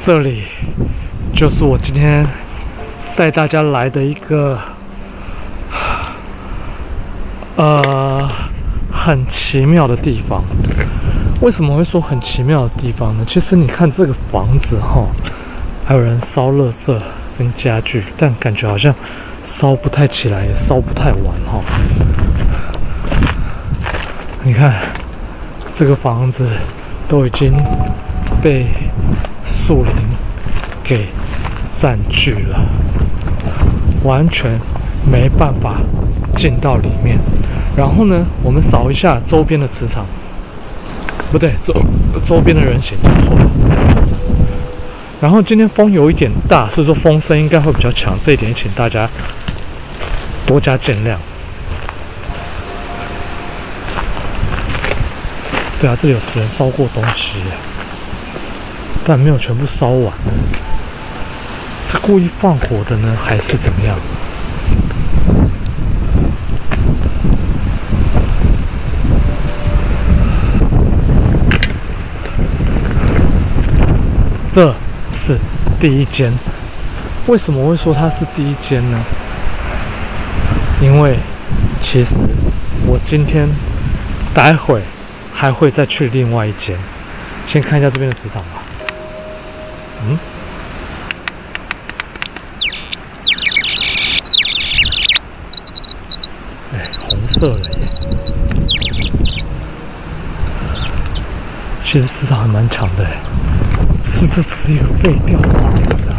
这里就是我今天带大家来的一个很奇妙的地方。为什么会说很奇妙的地方呢？其实你看这个房子还有人烧垃圾跟家具，但感觉好像烧不太起来，也烧不太完你看这个房子都已经被树林给占据了，完全没办法进到里面。然后呢，我们扫一下周边的磁场，不对，周边的人行，讲错了。然后今天风有一点大，所以说风声应该会比较强，这一点请大家多加见谅。对啊，这里有人烧过东西，但没有全部烧完，是故意放火的呢，还是怎么样？这是第一间。为什么会说它是第一间呢？因为其实我今天待会还会再去另外一间。先看一下这边的磁场吧。红色的耶。其实磁场还蛮强的耶。这只是一个废掉的房子啊！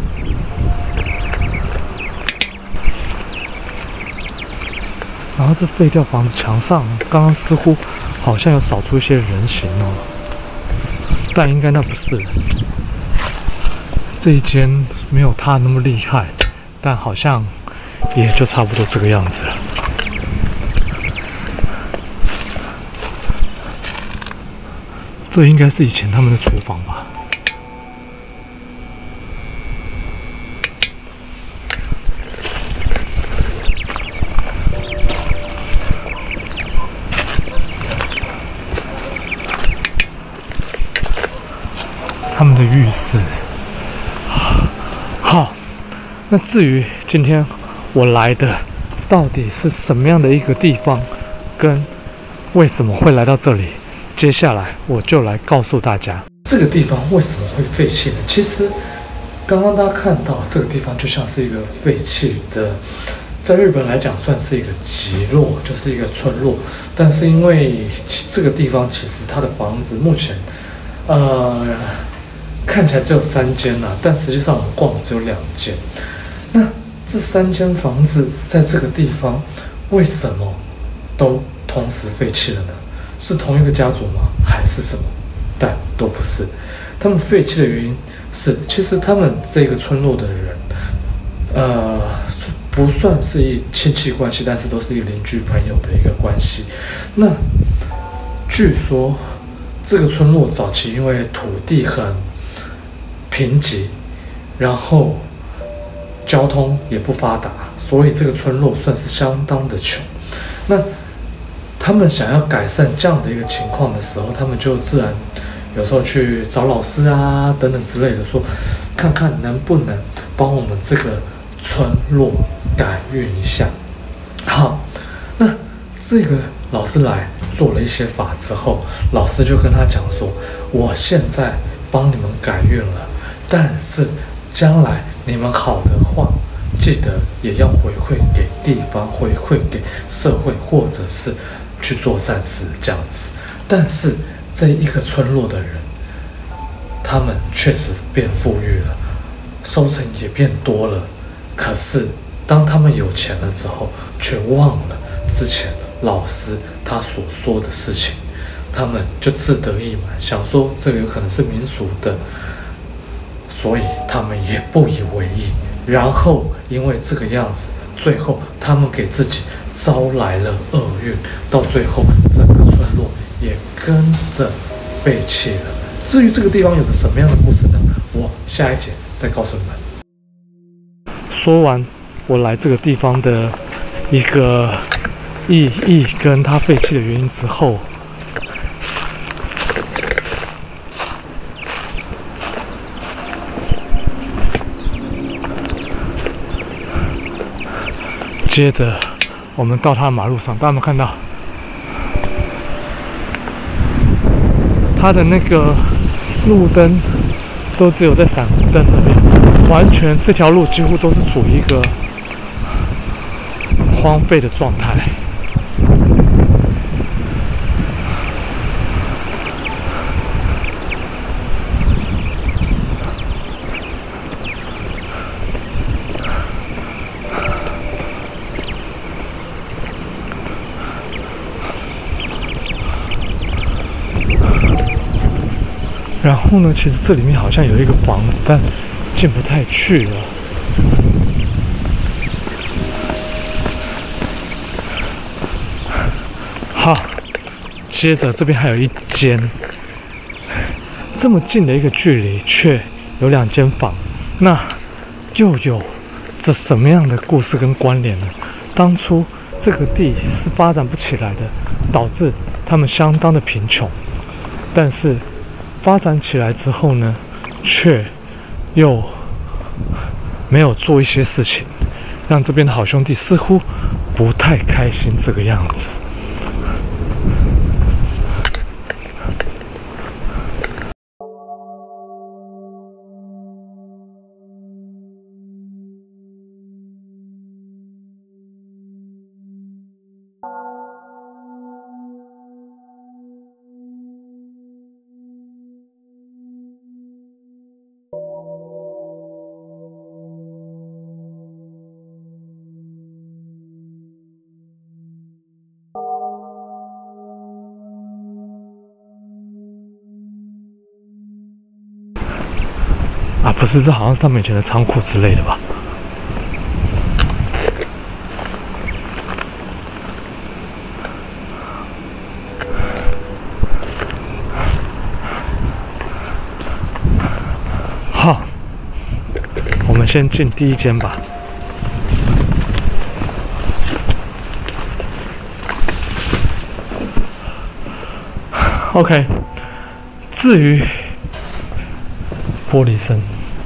然后这废掉房子墙上，刚刚似乎好像有扫出一些人形但应该那不是。这一间没有它那么厉害，但好像也就差不多这个样子了。这应该是以前他们的厨房吧。他们的浴室。好，那至于今天我来的到底是什么样的一个地方，跟为什么会来到这里，接下来我就来告诉大家。这个地方为什么会废弃呢？其实刚刚大家看到这个地方就像是一个废弃的，在日本来讲算是一个集落，就是一个村落。但是因为这个地方其实它的房子目前看起来只有3间啦，但实际上我们逛只有2间。那这3间房子在这个地方为什么都同时废弃了呢？是同一个家族吗？还是什么？但都不是。他们废弃的原因是，其实他们这个村落的人，不算是亲戚关系，但是都是一个邻居朋友的一个关系。那据说这个村落早期因为土地很贫瘠，然后交通也不发达，所以这个村落算是相当的穷。那他们想要改善这样的一个情况的时候，他们就自然有时候去找老师啊等等之类的，说看看能不能帮我们这个村落改运一下。好，那这个老师来做了一些法之后，老师就跟他讲说，我现在帮你们改运了，但是将来你们好的话，记得也要回馈给地方，回馈给社会，或者是去做善事这样子。但是这一个村落的人，他们确实变富裕了，收成也变多了。可是当他们有钱了之后，却忘了之前老师他所说的事情，他们就自得意满，想说这个有可能是民俗的，所以他们也不以为意。然后因为这个样子，最后他们给自己招来了厄运，到最后整个村落也跟着废弃了。至于这个地方有着什么样的故事呢？我下一节再告诉你们。说完我来这个地方的一个意义跟它废弃的原因之后， 接着我们到它的马路上，大家有没有看到？它的那个路灯都只有在闪红灯那边，完全这条路几乎都是处于一个荒废的状态。然后呢，其实这里面好像有一个房子，但进不太去了。好，接着这边还有一间，这么近的一个距离，却有2间房，那又有着什么样的故事跟关联呢？当初这个地是发展不起来的，导致他们相当的贫穷，但是发展起来之后呢，却又没有做一些事情，让这边的好兄弟似乎不太开心这个样子。啊，不是，这好像是他们以前的仓库之类的吧？好，我们先进第一间吧。OK， 至于玻璃声，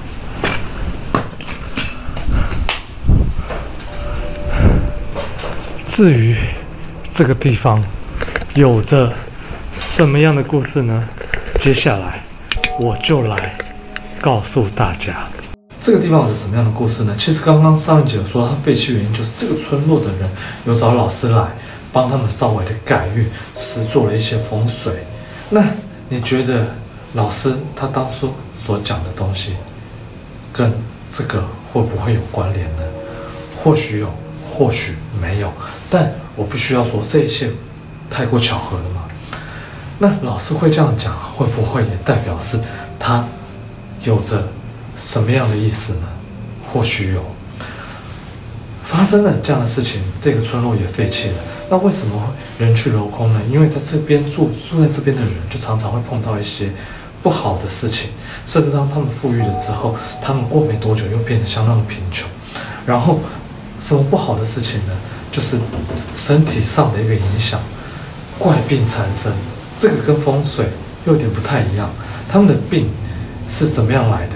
至于这个地方有着什么样的故事呢？接下来我就来告诉大家。这个地方有着什么样的故事呢？其实刚刚上一集有说，它废弃原因就是这个村落的人有找老师来帮他们稍微的改运，施做了一些风水。那你觉得老师他当初所讲的东西跟这个会不会有关联呢？或许有，或许没有，但我必须要说，这一切太过巧合了嘛。那老师会这样讲，会不会也代表是他有着什么样的意思呢？或许有。发生了这样的事情，这个村落也废弃了。那为什么人去楼空呢？因为在这边住在这边的人，就常常会碰到一些不好的事情，甚至当他们富裕了之后，他们过没多久又变得相当的贫穷。然后什么不好的事情呢？就是身体上的一个影响，怪病缠身。这个跟风水又有点不太一样。他们的病是怎么样来的？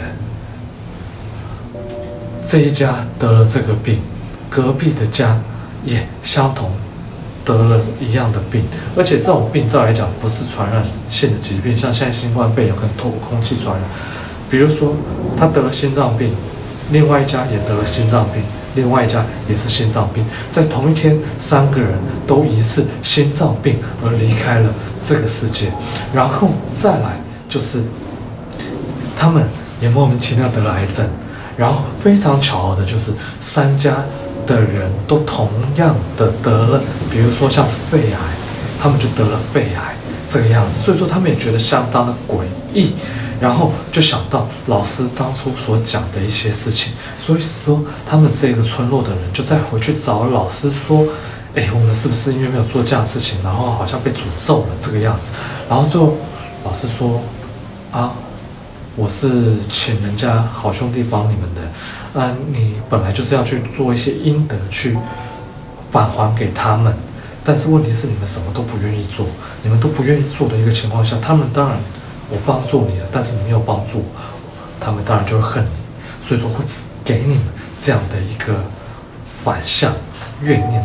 这一家得了这个病，隔壁的家也相同得了一样的病，而且这种病照来讲不是传染性的疾病，像现在新冠肺炎可能透过空气传染。比如说他得了心脏病，另外一家也得了心脏病，另外一家也是心脏病，在同一天3个人都疑似心脏病而离开了这个世界。然后再来就是他们也莫名其妙得了癌症，然后非常巧合的就是3家的人都同样的得了，比如说像是肺癌，他们就得了肺癌这个样子，所以说他们也觉得相当的诡异，然后就想到老师当初所讲的一些事情，所以说他们这个村落的人就再回去找老师说，我们是不是因为没有做这样的事情，然后好像被诅咒了这个样子？然后最后老师说，啊，我是请人家好兄弟帮你们的。你本来就是要去做一些阴德，去返还给他们，但是问题是你们什么都不愿意做，你们都不愿意做的一个情况下，他们当然我帮助你了，但是你没有帮助我，他们当然就会恨你，所以说会给你们这样的一个反向， 怨念的。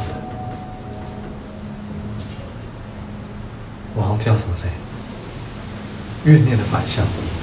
我好像听到什么声音，怨念的反向。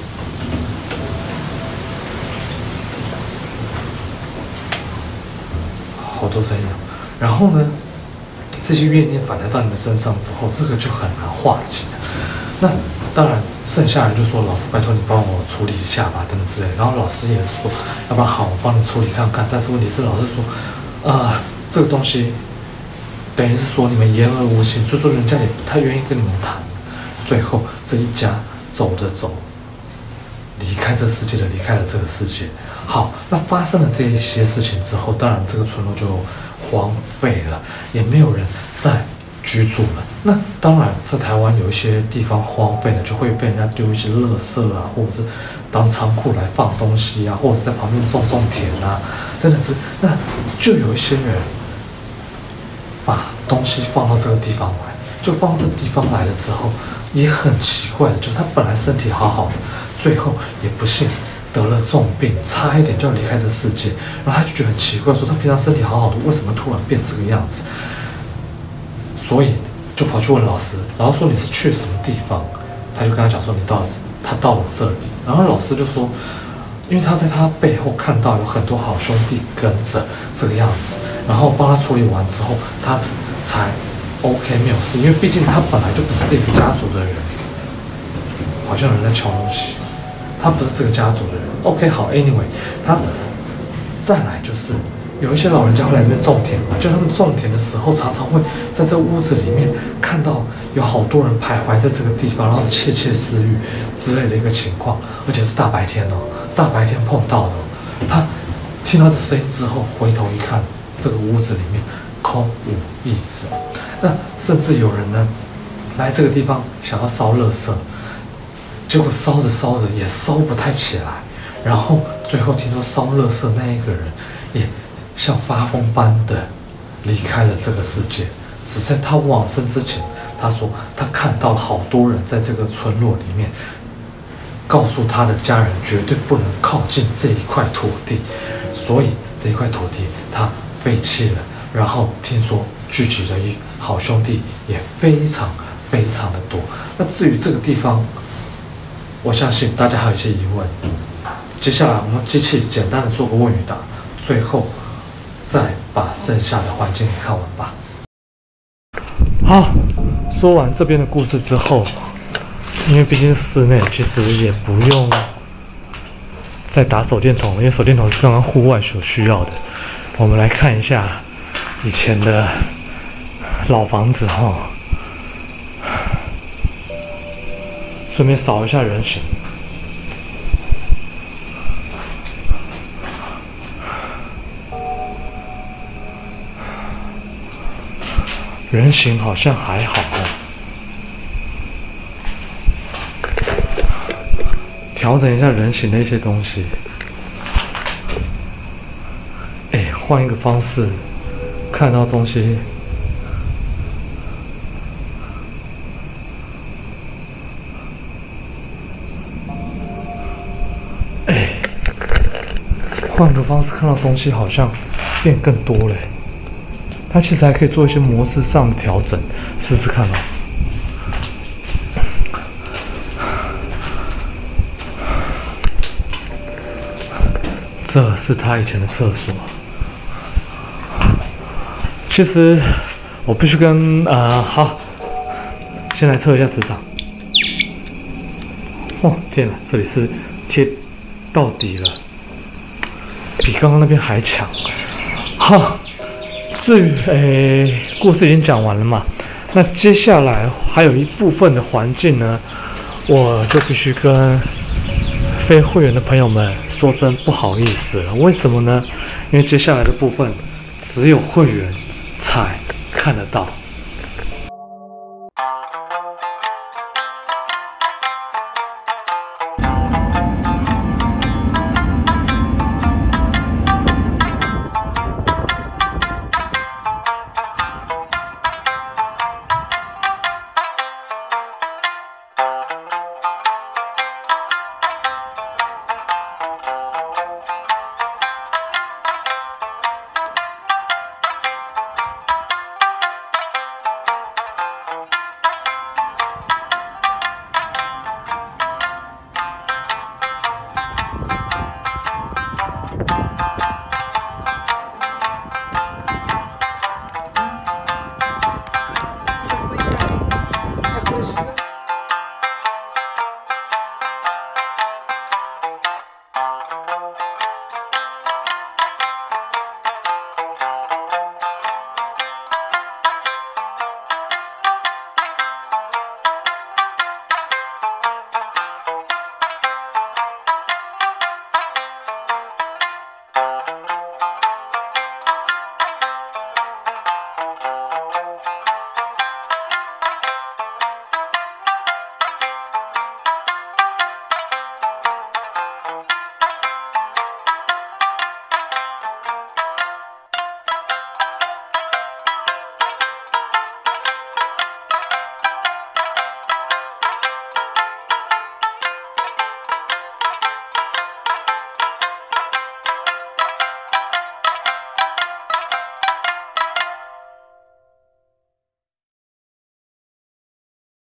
好多声音啊！然后呢，这些怨念反弹到你们身上之后，这个就很难化解。那当然，剩下人就说：“老师，拜托你帮我处理一下吧，等等之类。”然后老师也是说：“要不然好，我帮你处理看看。”但是问题是，老师说：“这个东西等于是说你们言而无信，所以说人家也不太愿意跟你们谈。”最后这一家走着走，离开这世界的离开了这个世界。好，那发生了这一些事情之后，当然这个村落就荒废了，也没有人再居住了。那当然，在台湾有一些地方荒废了，就会被人家丢一些垃圾啊，或者是当仓库来放东西啊，或者在旁边种田啊，等等是。那就有一些人把东西放到这个地方来，就放到这个地方来了之后，也很奇怪的，就是他本来身体好好的，最后也不幸得了重病，差一点就要离开这世界。然后他就觉得很奇怪，说他平常身体好好的，为什么突然变这个样子？所以就跑去问老师，老师说你是去什么地方？他就跟他讲说他到了这里。然后老师就说，因为他在他背后看到有很多好兄弟跟着这个样子，然后帮他处理完之后，他才 OK 没有事，因为毕竟他本来就不是这个家族的人。好像有人在敲东西，他不是这个家族的人。OK， 好 ，Anyway， 他再来就是有一些老人家会来这边种田嘛，就他们种田的时候，常常会在这屋子里面看到有好多人徘徊在这个地方，然后窃窃私语之类的一个情况，而且是大白天哦，大白天碰到的。他听到这声音之后，回头一看，这个屋子里面空无一人。那甚至有人呢来这个地方想要烧垃圾，结果烧着烧着也烧不太起来，然后最后听说烧垃圾那一个人也像发疯般的离开了这个世界。只在他往生之前，他说他看到了好多人在这个村落里面，告诉他的家人绝对不能靠近这一块土地，所以这一块土地他废弃了。然后听说聚集了一好兄弟也非常非常的多。那至于这个地方，我相信大家还有一些疑问。接下来我们机器简单的做个问与答，最后再把剩下的环境给看完吧。好，说完这边的故事之后，因为毕竟是室内，其实也不用再打手电筒，因为手电筒是刚刚户外所需要的。我们来看一下以前的老房子哈，顺便扫一下人形。人形好像还好哦，调整一下人形的一些东西。换一个方式看到东西。换个方式看到东西好像变更多了。它其实还可以做一些模式上的调整，试试看哦。这是他以前的厕所。其实我必须跟好，先来测一下磁场。哦天哪，这里是贴到底了，比刚刚那边还强。好。至于故事已经讲完了嘛，那接下来还有一部分的环境呢，我就必须跟非会员的朋友们说声不好意思了。为什么呢？因为接下来的部分只有会员才看得到。